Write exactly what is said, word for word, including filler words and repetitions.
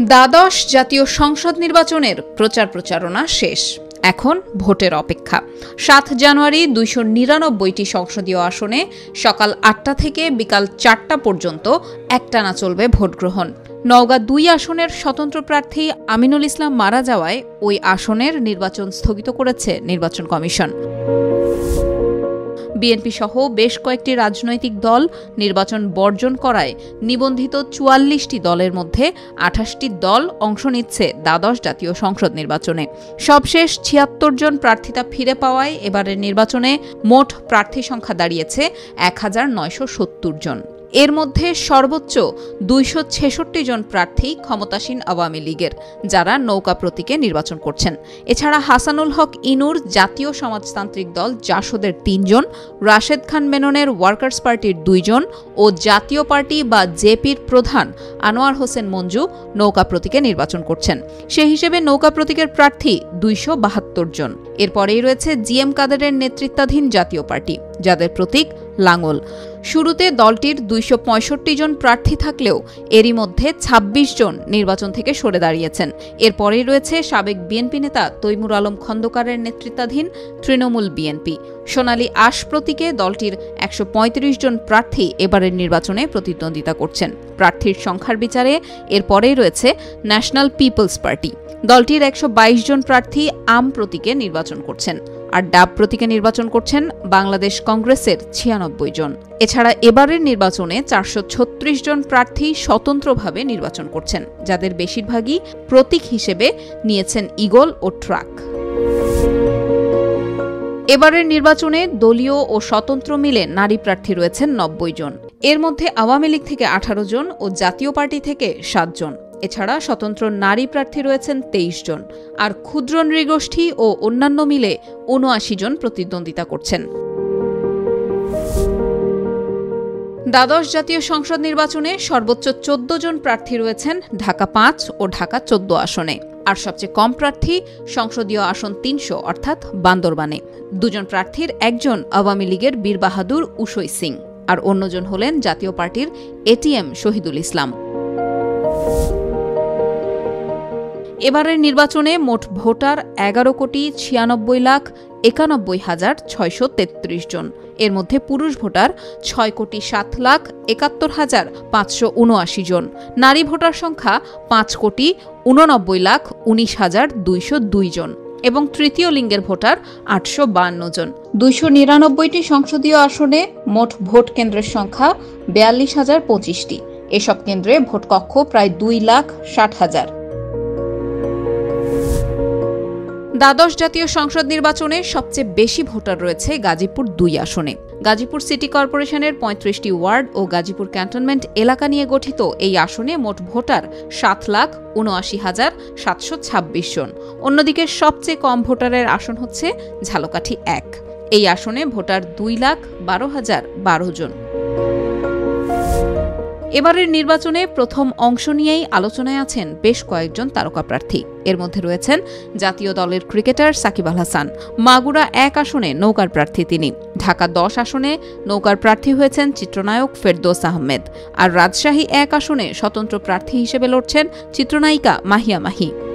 দ্বাদশ জাতীয় সংসদ নির্বাচনের প্রচার প্রচারণা শেষ। এখন ভোটের অপেক্ষা। সাত জানুয়ারি দুইশো নিরানব্বইটি সংসদীয় আসনে সকাল আটটা থেকে বিকাল চারটা পর্যন্ত একটানা চলবে ভোট গ্রহণ। নওগাঁ দুই আসনের স্বতন্ত্র প্রার্থী আমিনুল ইসলাম মারা যাওয়ায় ওই আসনের নির্বাচন স্থগিত করেছে নির্বাচন কমিশন। বিএনপি সহ বেশ কয়েকটি রাজনৈতিক দল নির্বাচন বর্জন করায় নিবন্ধিত চুয়াল্লিশটি দলের মধ্যে আঠাশটি দল অংশ নিচ্ছে দ্বাদশ জাতীয় সংসদ নির্বাচনে। সবশেষ ছিয়াত্তর জন প্রার্থিতা ফিরে পাওয়ায় এবারের নির্বাচনে মোট প্রার্থী সংখ্যা দাঁড়িয়েছে এক হাজার নয়শো সত্তর জন। এর মধ্যে সর্বোচ্চ দুইশো ছেষট্টি জন প্রার্থী ক্ষমতাসীন আওয়ামী লীগের, যারা নৌকা প্রতীকে নির্বাচন করছেন। এছাড়া হাসানুল হক ইনুর জাতীয় সমাজতান্ত্রিক দল জাসদের তিনজন, রাশেদ খান মেননের ওয়ার্কার্স পার্টির দুইজন ও জাতীয় পার্টি বা জেপির প্রধান আনোয়ার হোসেন মঞ্জু নৌকা প্রতীকে নির্বাচন করছেন। সে হিসেবে নৌকা প্রতীকের প্রার্থী দুইশো বাহাত্তর জন। এরপরেই রয়েছে জি এম কাদেরের নেতৃত্বাধীন জাতীয় পার্টি, যাদের প্রতীক লাঙ্গল। শুরুতে দলটির দুইশো পঁয়ষট্টি জন প্রার্থী থাকলেও এরই মধ্যে ছাব্বিশ জন নির্বাচন থেকে সরে দাঁড়িয়েছেন। এরপরেই রয়েছে সাবেক বিএনপি নেতা তৈমুর আলম খন্দকারের নেতৃত্বাধীন তৃণমূল বিএনপি। সোনালী আশ প্রতীকে দলটির একশো পঁয়ত্রিশ জন প্রার্থী এবারের নির্বাচনে প্রতিদ্বন্দ্বিতা করছেন। প্রার্থীর সংখ্যার বিচারে এরপরেই রয়েছে ন্যাশনাল পিপলস পার্টি। দলটির একশো বাইশ জন প্রার্থী আম প্রতীকে নির্বাচন করছেন, আর ডাব প্রতীকে নির্বাচন করছেন বাংলাদেশ কংগ্রেসের ছিয়ানব্বই জন। এছাড়া এবারের নির্বাচনে চারশো ছত্রিশ জন প্রার্থী স্বতন্ত্রভাবে নির্বাচন করছেন, যাদের বেশিরভাগই প্রতীক হিসেবে নিয়েছেন ঈগল ও ট্রাক। এবারের নির্বাচনে দলীয় ও স্বতন্ত্র মিলে নারী প্রার্থী রয়েছেন নব্বই জন। এর মধ্যে আওয়ামী লীগ থেকে আঠারো জন ও জাতীয় পার্টি থেকে সাত জন। এছাড়া স্বতন্ত্র নারী প্রার্থী রয়েছেন তেইশ জন, আর ক্ষুদ্র নৃগোষ্ঠী ও অন্যান্য মিলে উনআশি জন প্রতিদ্বন্দ্বিতা করছেন। দ্বাদশ জাতীয় সংসদ নির্বাচনে সর্বোচ্চ চোদ্দ জন প্রার্থী রয়েছেন ঢাকা পাঁচ ও ঢাকা চোদ্দ আসনে, আর সবচেয়ে কম প্রার্থী সংসদীয় আসন তিনশো অর্থাৎ বান্দরবানে। দুজন প্রার্থীর একজন আওয়ামী লীগের বীর বাহাদুর উসই সিং, আর অন্যজন হলেন জাতীয় পার্টির এটিএম শহীদুল ইসলাম। এবারের নির্বাচনে মোট ভোটার এগারো কোটি ছিয়ানব্বই লাখ একানব্বই হাজার ছয়শো তেত্রিশ জন। এর মধ্যে পুরুষ ভোটার ছয় কোটি সাত লাখ একাত্তর হাজার পাঁচশো উনআশি জন। নারী ভোটার সংখ্যা পাঁচ কোটি উননব্বই লাখ উনিশ হাজার দুইশো দুই জন এবং তৃতীয় লিঙ্গের ভোটার আটশো বান্ন জন। দুইশো নিরানব্বইটি সংসদীয় আসনে মোট ভোট কেন্দ্রের সংখ্যা বিয়াল্লিশ হাজার পঁচিশটি। এসব কেন্দ্রে ভোট কক্ষ প্রায় দুই লাখ ষাট হাজার। দ্বাদশ জাতীয় সংসদ নির্বাচনে সবচেয়ে বেশি ভোটার রয়েছে গাজীপুর দুই আসনে। গাজীপুর সিটি কর্পোরেশনের পঁয়ত্রিশটি ওয়ার্ড ও গাজীপুর ক্যান্টনমেন্ট এলাকা নিয়ে গঠিত এই আসনে মোট ভোটার সাত লাখ উনআশি হাজার সাতশো ছাব্বিশ জন। অন্যদিকে সবচেয়ে কম ভোটারের আসন হচ্ছে ঝালকাঠি এক। এই আসনে ভোটার দুই লাখ বারো হাজার বারো জন। এবারের নির্বাচনে প্রথম অংশ নিয়েই আলোচনায় আছেন বেশ কয়েকজন তারকা প্রার্থী। এর মধ্যে রয়েছেন জাতীয় দলের ক্রিকেটার সাকিব আল হাসান। মাগুরা এক আসনে নৌকার প্রার্থী তিনি। ঢাকা দশ আসনে নৌকার প্রার্থী হয়েছেন চিত্রনায়ক ফেরদৌস আহমেদ, আর রাজশাহী এক আসনে স্বতন্ত্র প্রার্থী হিসেবে লড়ছেন চিত্রনায়িকা মাহিয়া মাহি।